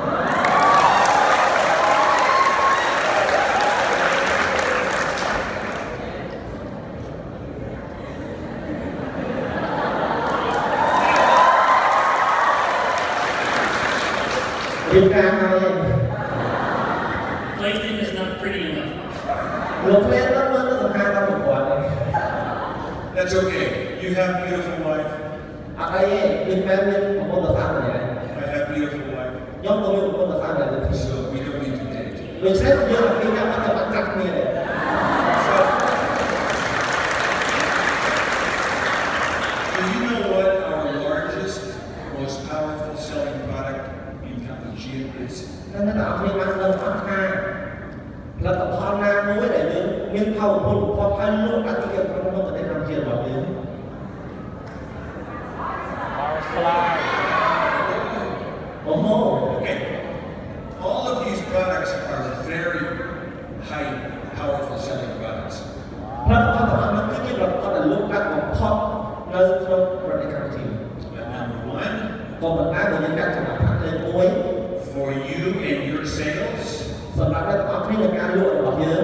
Điều càng thôi. Plaything is not pretty enough. Luộc lên nó mới nó hai năm một quả này. That's okay. You have a beautiful wife. À đây, mình quen nhân một con tờ sao này. I have a beautiful wife. Nhóm tôi một con tờ sao này. So we don't need to date. Mình sẽ không nhớ là khi nhau nó bạn chặt như này. Do you know what our largest, most powerful selling product in Cambodia is? Nên nó tạo nên ăn đơn ăn ha. Là tập hoa na muối để những nghiên cứu một con thân luôn cả cái việc không có thể làm chuyện bảo hiểm. Okay. All of these products are very high, powerful selling products. Nó có thể ăn cái gì là có thể lúc các một con nơi trong rồi để làm gì. But number one, Còn mình ai được những các sản phẩm lên muối. for you and your sales, Sản phẩm này có những cái luôn bảo hiểm.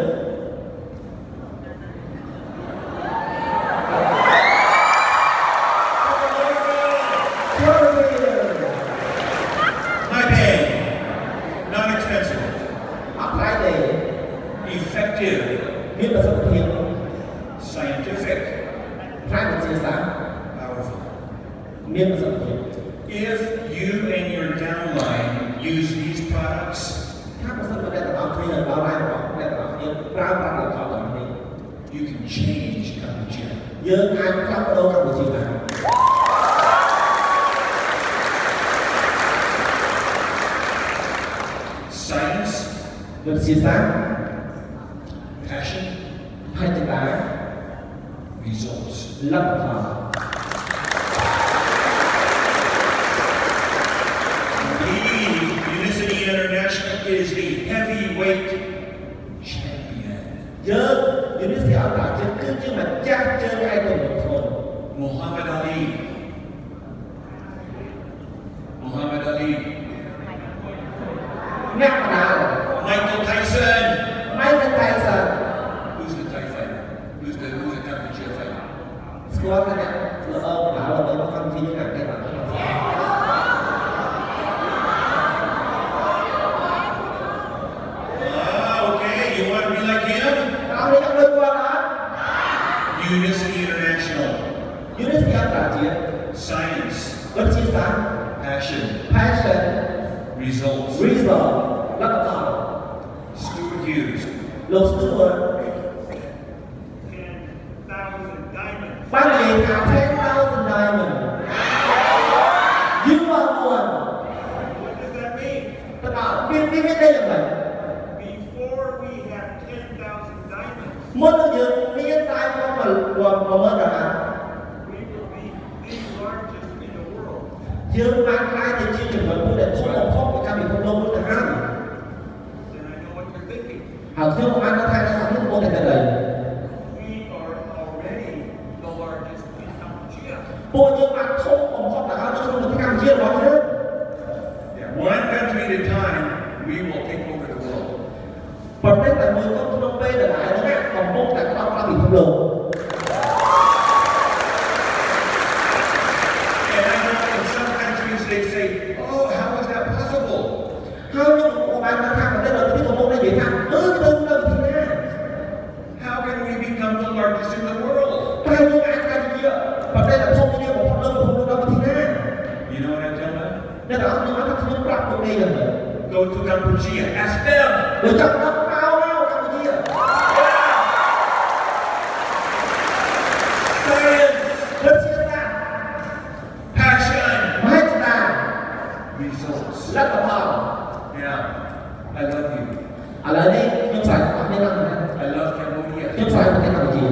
high pay, not expensive, Apply để effective effective, មានប្រសិទ្ធភាព scientific, ផ្នែកវិទ្យាសាស្ត្រ powerful. មានប្រសិទ្ធភាព If you and your downline use these products, ថាប្រសិនបើអ្នកទាំងអស់គ្នានៅដល់ឡាយរបស់អ្នកទាំងអស់គ្នាប្រើប្រាស់ផលិតផលទាំងនេះ you can change Cambodia. យើងអាចផ្លាស់ប្ដូរកម្ពុជាបាន Science, វិទ្យាសាស្ត្រ passion, បច្ចេកទេស results. លទ្ធផល Unicity International is the heavyweight champion. យើងយូនីសទីអន្តរជាតិគឺជាម្ចាស់ជើងឯកទំនុកធ្ងន់ Muhammad Ali. Muhammad Ali. អ្នកបដាល Michael Tyson. ម៉ៃកថៃសិន Who's the Thai fighter? Who's the Cambodia fighter? ស្គាល់ថាអ្នកល្អបដាលរបស់កម្ពុជាណាគេបាទ Okay, you want to be like him? តើអ្នកចង់ដូចគាត់អត់ Unicity International. យូនីសទីអន្តរជាតិ Science, វិទ្យាសាស្ត្រ passion, passion results. result លទ្ធផល Stuart Hughes. លោកស្ទួត 10,000 diamonds. បាននិយាយថា10,000 diamond you are one What does that mean? តើមានទេយ៉ាងម៉េច Before we have 10,000 diamonds, មុននឹងយើងមាន diamond 10000 we will be the largest in the world. យើងបានខ្លាយទៅជាចំណុចមួយដែលធំបំផុតនៃកម្មវិធីលោកនោះទៅហើយ And I know what you're thinking. ហើយខ្ញុំក៏បានថាថាខ្ញុំមកតែទៅ We are already the largest in Cambodia. ពួកយើងបានធំបំផុតទៅហើយនៅក្នុងប្រទេសកម្ពុជារបស់យើង Yeah, one country at a time, we will take over the world. ប្រទេសតែមួយក៏ក្នុងពេលដែលហ្នឹងកំពុងតែក្តោបកម្មវិធីលោក And I know in some countries they say, oh, how is that possible? ហើយខ្ញុំក៏បានថាប្រទេសនៅទីកំពុងតែនិយាយថាទៅនៅវិធីណា How can we become the largest in the world? តែយើងអាចថាជាប្រទេសដែលធំជាងបំផុតនៅក្នុងវិធីណា You know what I tell them? អ្នកទាំងអស់គ្នាបានថាខ្ញុំប្រាប់ពួកនេះហ្នឹង Go to Cambodia, ask them. បើចង់ដល់កម្ពុជា Science, វិទ្យាសាស្ត្រ passion, មហិច្ឆតា results. លទ្ធផល Yeah, I love you. ឥឡូវនេះខ្ញុំស្រាយអស់គ្នាឡើងណា I love Cambodia. ខ្ញុំស្រាយប្រទេសកម្ពុជា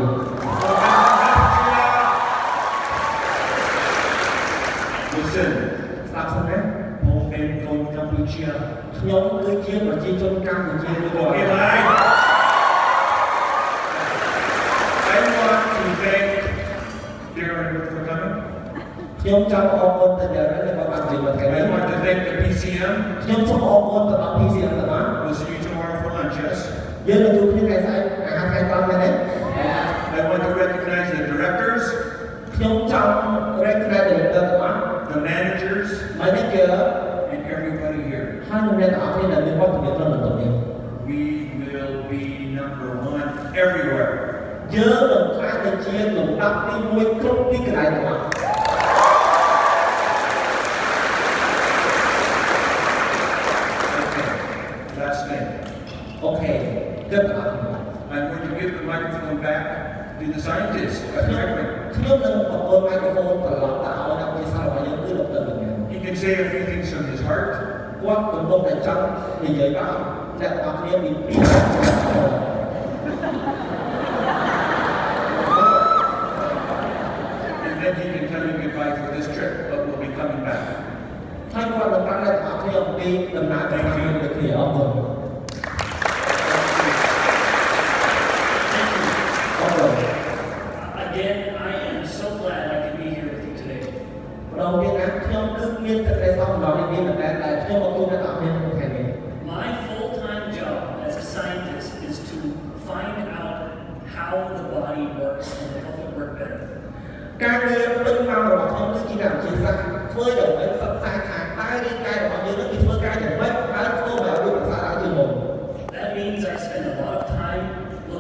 Listen, ស្ដាប់សិនណា home and go Cambodia. ខ្ញុំគឺជាប្រជាជនកម្ពុជាមួយ Okay, គាត់ bye. I want to thank Darren for coming. ខ្ញុំចង់អរគុណទៅដល់អ្នកដែលបានជួយមកថ្ងៃ I នេះ want to thank the PCM. ខ្ញុំសូមអរគុណទៅដល់ PCM ទាំងអស់ We'll see you tomorrow for lunch, yes? យើងនឹងជួបគ្នាថ្ងៃស្អែកអាហារថ្ងៃត្រង់មែនទេ I want to recognize the directors, ខ្ញុំចង់ recognize director ទាំងអស់ the managers, manager and everybody here. ហើយនឹងអ្នកទាំងអស់គ្នាដែលមានវត្តមានក្នុងបន្ទប់នេះ We will be number one everywhere. យើងនឹងខ្លាចទៅជាលំដាប់ទី1គ្រប់ទីកន្លែងទាំងអស់ Okay, last thing. អូខេគិតទាំងអស់ I'm going to give the microphone back to the scientists. That's ខ្ញុំ right. ខ្ញុំនឹងបង្កូន microphone ត្រឡប់ទៅឲ្យអ្នកវិទ្យាសាស្ត្ររបស់យើងគឺដុកទ័រវិញ្ញាណ He can say a few things from his heart. គាត់កំពុងតែចង់និយាយដល់អ្នកទាំងអស់គ្នាពីពី And then he can tell you goodbye for this trip, but we'll be coming back. ហើយគាត់នឹងប្រាប់អ្នកទាំងអស់គ្នាអំពីដំណើរទៅខាងមុខដូចគ្នាអរគុណអរគុណ Again, I am so glad I could be here with you today. ម្ដងទៀតណាខ្ញុំគឺមានទឹកដីសោកម្ដងនេះមានតែដែលខ្ញុំមកជួបអ្នកទាំងអស់គ្នាក្នុងថ្ងៃនេះ My full-time job as a scientist is to find out how the body works and to help it work better. ការងារពេញម៉ោងរបស់ខ្ញុំគឺជាអ្នកវិទ្យាសាស្ត្រធ្វើដើម្បីសិក្សាថាតើរាងកាយរបស់យើងនឹងវាធ្វើការយ៉ាងម៉េចហើយធ្វើឲ្យវាប្រសើរឡើងជាងមុន That means I spend a lot of time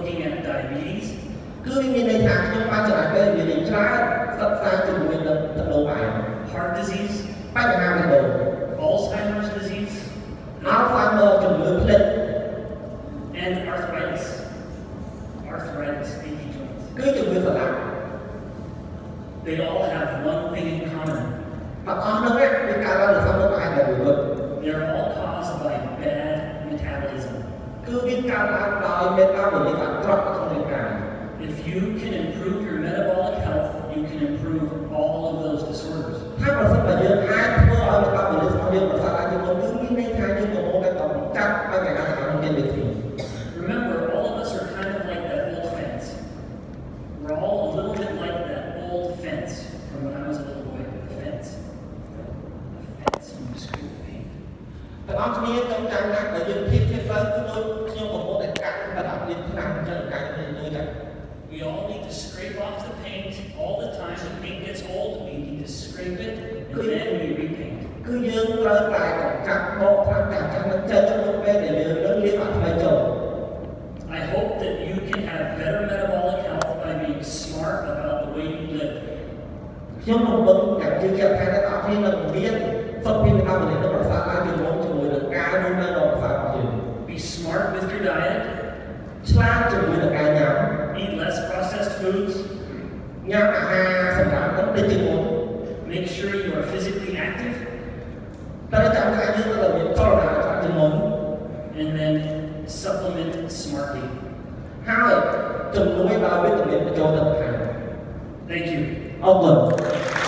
ថាខ្ញុំបានចំណាយពេលវេលាច្រើនសិក្សាជាមួយនឹងទឹកនោមឯង heart disease, បញ្ហាបេះដូង Alzheimer's disease, Alzheimer ជំងឺភ្លេច and arthritis. Arthritis, achy joints. គឺជំងឺសន្លាក់ They all have one thing in common. ទាំងអស់នោះវាកើតឡើងដោយសារទឹកឯងដែលវា They're all caused by bad metabolism. គឺវាកើតឡើងដោយមេតាបូលិកអាក្រក់ក្នុងរាងកាយ If you can improve your metabolic health, you can improve all of those disorders. ถ้าប្រសិនបើយើងអាចធ្វើឲ្យមេតាបូលិករបស់យើងប្រសើរឡើងជាងមុនគឺមានន័យថាយើងកំពុងតែកម្ចាត់បញ្ហាទាំងនេះទៅវិញ Remember, all of us are kind of like that old fence. We're all a little bit like that old fence from when I was a little boy. The fence. The fence when you scrape the paint. ទាំងអស់គ្នាចង់ចាំណាស់ដែលយើងធៀបទៅគឺដូចខ្ញុំកំពុងតែកាត់ប្រដាប់លាបថ្នាំអញ្ចឹងកាត់ទៅដូចហ្នឹង We all need to scrape off the paint all the time. When paint gets old, we need to scrape it and then we repaint. គឺយើងត្រូវតែកម្ចាត់បកថ្នាំចាស់ៗនឹងចេញទៅមុនពេលដែលយើងនឹងលាបអត់ថ្មីចូល I hope that you can have better metabolic health by being smart about the way you live. ខ្ញុំរំពឹងយ៉ាងជឿជាក់ថាអ្នកទាំងអស់គ្នានឹងមានសុខភាពមេតាបូលិកដែលប្រសើរឡើងជាងមុនជាមួយនឹងការរស់នៅដ៏ប្រសើររបស់យើង Be smart with your diet. ឆ្លាតជាមួយនឹងការញ៉ាំ Eat less processed foods. ញ៉ាំអាហារសម្រាប់ទឹកតិចជាងមុន Make sure you are physically active. ត្រូវចាំថាយើងត្រូវមានចលនាច្រើនជាងមុន And then supplement smartly. ហើយជំនួយដល់វីតាមីនបញ្ចូលទៅបន្ថែម Thank you. អរគុណ Thank you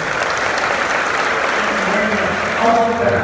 very much. អរគុណច្រើន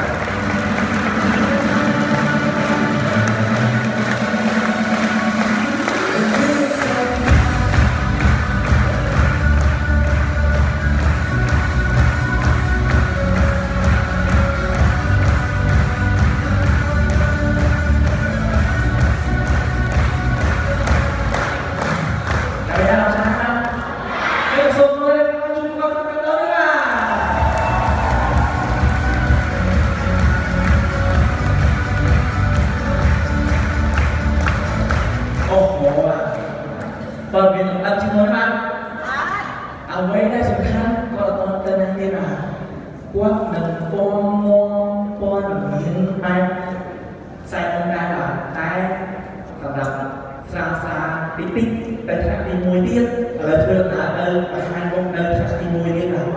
Bởi vì anh chỉ muốn ăn ở đây đây sẵn khăn gọi là con tên anh kia là quát đừng con miếng anh xài con đây là cái sẵn đập xa tí tí để thật đi mùi tiết ở thường là đây và hai con đây thật đi mùi tiết nào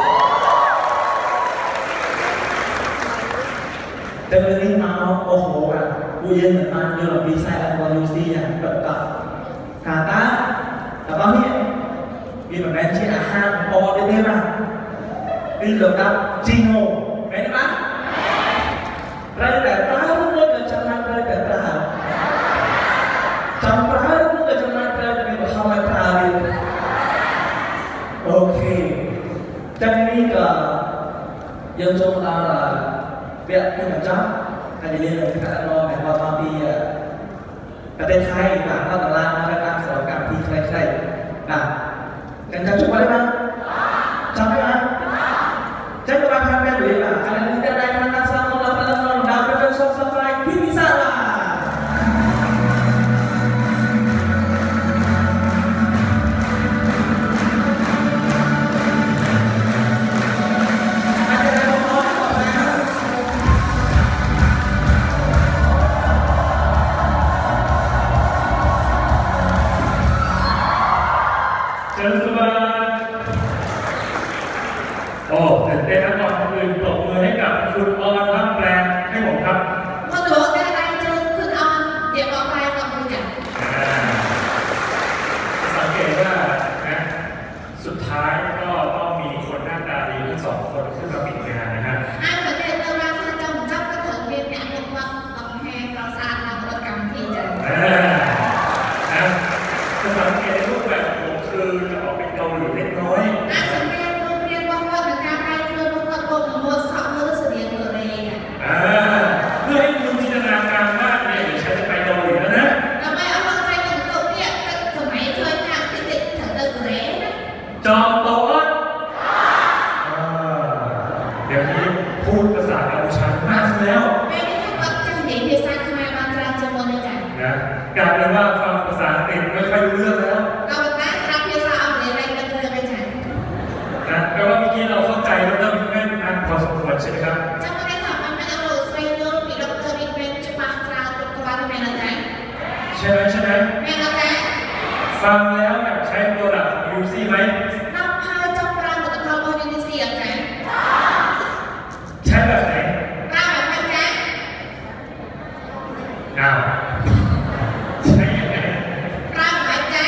từ đi mau ô hổ à vui yên mình mang như là đi sai anh qua Lucy à đợi tập kata apa ni? Ini mengenai ahan bawa dia tema. Ini letak Cino, ini apa? Rai tahu pun kecaman rai tahu. Campur pun kecaman rai tapi Muhammad tahu. Okay. Dan ini ke yang cuma việc như là chó, cái gì là cái lo cái lo topiประเทศไทยต่างก็ตลาดมาการสอนการที่ใครๆนะกันจะจุดไว้ไหมจำได้ไหมจะจะมาทำแบบนี้นะอะไรที่ได้ได้มาตั้งสร้างเราเป็นเราดาวเป็นโซฟาไฟที่พิซซ่าล่ะโอ้ตื่นเต้นนะก่อนอื่นปรบมือให้กับคุณออนครับแปลให้ผมครับ Con đố cái tay chânขึ้นออนเดี๋ยวบอกไปกับคุณเนี่ยสังเกตว่านะสุดท้ายก็ต้องมีคนหน้าตาดีทั้งสองคนขึ้นมาปิดงานนะฮะ Ai phải để tôi ra sang trong chấp các thành viên nhận được hoặc tổng hè có sàn nào có cầm thì trời นะจะสังเกตรูปแบบผมคือจะออกเป็นเกาหลีเล็กน้อย Ai phải để tôi riêng bóng bóng được ra tay chưa lúc con bột một sọ nữa sự điện của đây nè เพื่อให้คุณจินตนาการว่าเนี่ยเดี๋ยวฉันจะไปเกาหลีแล้วนะ Làm mày ở bên tay mình tụi kia thử máy chơi nhạc cái định thật tự của đấy nè จอมโต๊ะเดี๋ยวนี้พูดภาษากัมพูชามากแล้ว Mẹ đi các bậc chẳng đến thì sang không ai mang ra cho môn này cả นะกลายเป็นว่าฟังภาษาอังกฤษไม่ค่อยรู้เรื่องแล้ว Còn một cái ra phía sau ครับจำไม่ได้ค่ะมันไม่เอาเลยใส่โยนมีดอกเตอร์มีเป็นจะมาคลาตัวตัวแม่ละจ๊ะใช่ไหมแม่ละจ๊ะฟังแล้วอยากใช้โปรดักต์ยูซี่ไหมน้ำพายจงปลาหมดเราเอาดีๆเสียจ๊ะใช้แบบไหนปลาแบบไหนจ๊ะอ้าวใช้ยังไงปลาแบบไหนจ๊ะ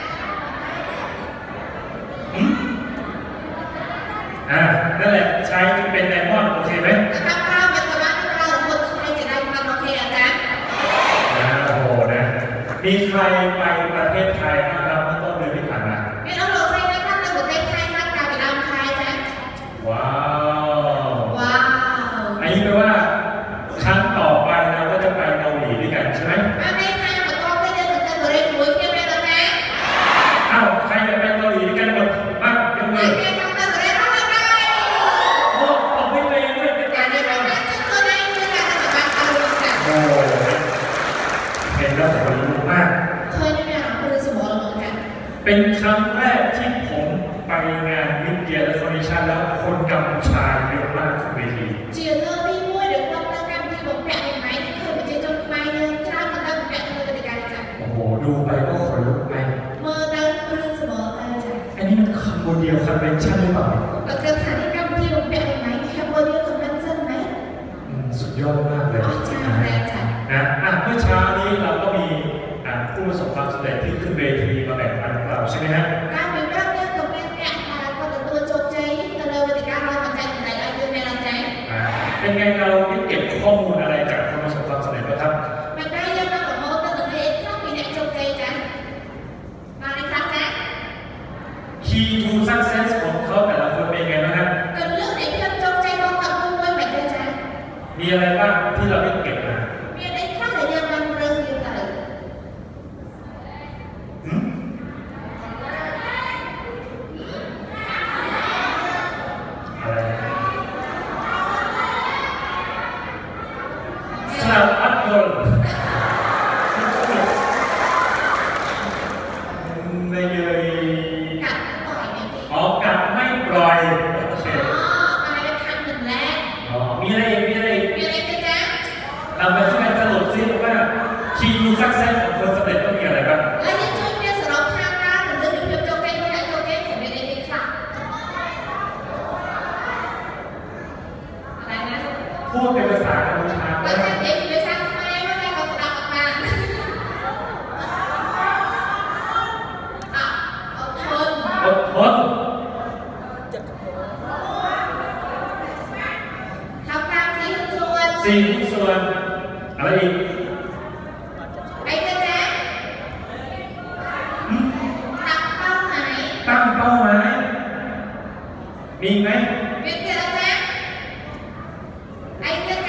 นั่นแหละใช้เป็นไดมอนด์โอเคไหมถ้าปลาแบบตัวนั้นเราคนใช้จะได้ความโอเคอ่ะจ๊ะโอ้โหนะมีใครไปประเทศไทยบ้างครับเมื่อต้นเดือนที่ผ่านมาไม่เอาเลยใส่ได้ครับแต่หัวใจไทยครับกลายเป็นดำไทยจ๊ะว้าวว้าวอันนี้แปลว่าครั้งต่อไปเราก็จะไปเกาหลีด้วยกันใช่ไหมมาในไทยมันก็ไม่ได้เหมือนกันเลยหัวเทียบเลยนะจ๊ะอ้าวใครจะไปเกาหลีด้วยกันหมดบ้างยกมืไม่อได้ทำอะไรทำอะไรโอ้ผมไม่ไปด้วยเป็นแต่การในได้ไหมวันนั้นจะได้เวลาจะมาเอาจ้ะโอ้เห็นแล้วขนลุกมากเคยได้ไหมอ่ะคุณสมองเหมือนกันเป็นครั้งแรกที่ผมไปงานมิเดียและคอนดิชั่นแล้วคนกัมพูชาเยอะมากขึ้นเวทีเจียเลิกไม่มั่วเดี๋ยวความตั้งใจที่บอกแปะเห็นไหมที่เคยไปเจอจนไม่เลยจ้ามันตั้งแปะเลยเป็นการจ้ะโอ้โหดูไปก็ขนลุกไปเมื่อนั้นคุณสมองอะไรจ้ะอันนี้มันคัมโบเดียคอนเวนชั่นหรือเปล่าเราจะถ่ายที่กำที่บอกแปะเห็นไหมแคมโบเดียคอนเวนชั่นไหมสุดยอดมากเลยอ๋อจ้าแรงจ้ะนะเมื่อเช้านี้เราก็มีผู้ประสบความสำเร็จที่ขึ้นเวทีมาแบ่งปันเราใช่ไหมฮะการเป็นเรื่องเนี่ยกับแม่เนี่ยก็ตัวโจมใจแต่เราเป็นการเราใจไหนอะไรเป็นแม่เราใจเป็นไงเราได้เก็บข้อมูลอะไรจากคนประสบความสำเร็จบ้างครับมันได้ยังมากกว่าโมตั้งแต่เด็กชอบมีเนี่ยโจมใจจ้ะมาเลยครับจ้ะ Key to success ของเขาแต่ละคนเป็นไงบ้างครับกันเรื่องไหนที่เราโจมใจเราทำด้วยแบบนี้จ้ะมีอะไรบ้างที่เราได้เก็บมามีอะไรข้างไหนเดียวกันเรื่องเดียวกันอะไรสลับอัดกลไม่เลยกัดปล่อยเนี่ยอ๋อกัดไม่ปล่อยโอเคอะไรเป็นคำหนึ่งแรกอ๋อมีอะไรอีกมีอะไรกันจ้ะเราไปช่วยกันสรุปซิว่า Key to success ของคนสำเร็จต้องมีอะไรบ้างและยังช่วยเพียงสำหรับทางการหรือเรื่องเดียวโจมใจคนไหนโจมใจผมไม่ได้เป็นค่ะอะไรนะพูดเป็นภาษากัมพูชาเราได้จะเด็กไปสร้างทำไมไม่ได้เขาตัดออกมาเอาทนอดทนทำตามที่ส่วนสิ่งส่วนอะไรอีกไอ้เจ๊ตั้งเป้าหมายตั้งเป้าหมายมีไหมเป็นเจ๊ไอ้เจ๊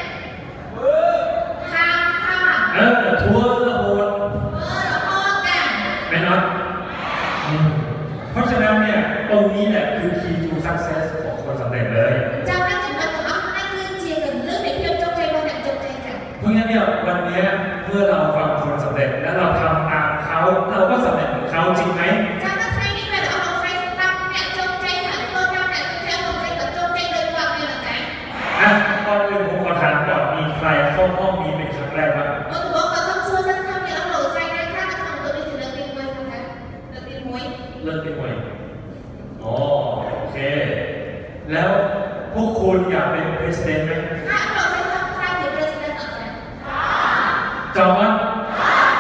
ทำค่ะทัวร์ละโหดเราโทษกันไม่เนาะเพราะฉะนั้นเนี่ยตรงนี้แหละคือ key to success ของคนสำเร็จเลยจำได้จุดนั้นของเรานั่นคือเจียกันเรื่องในเพียงจงใจเราเนี่ยจงใจกันเพราะงั้นเนี่ยวันนี้เมื่อเราฟังคนสำเร็จและเราทำตามเขาเราก็สำเร็จเหมือนเขาจริงไหมจำได้ใครนี่เป็นเอาไฟสตั๊มเนี่ยจงใจหาตัวเราเนี่ยจงใจกับจงใจเลยว่าเนี่ยนะจ๊ะก่อนอื่นผมขอถามก่อนมีใครเข้าห้องนี้เป็นครั้งแรกบ้างเออบอกว่าต้องช่วยฉันทำเนี่ยเอาหนูใจนะถ้าจะทำตัวนี้ถึงเรื่องตีมวยนะคะเรื่องตีมวยเลิกไปหน่อยอ๋อโอเค แล้วพวกคุณอยากเป็น president ไหมถ้าเราใช้จำใครถึงประธานต่อจากจอมว่า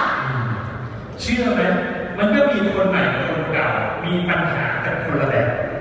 เชื่อไหมมันก็มีคนใหม่กับคนเก่ามีปัญหากันคนละแบบ